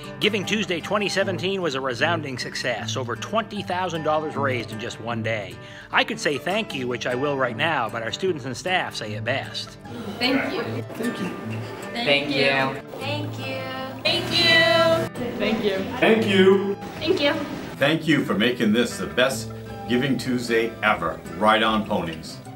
Giving Tuesday 2017 was a resounding success. Over $20,000 raised in just one day. I could say thank you, which I will right now, but our students and staff say it best. Thank you. Thank you. Thank you. Thank you. Thank you. Thank you. Thank you. Thank you. Thank you for making this the best Giving Tuesday ever. Ride on ponies.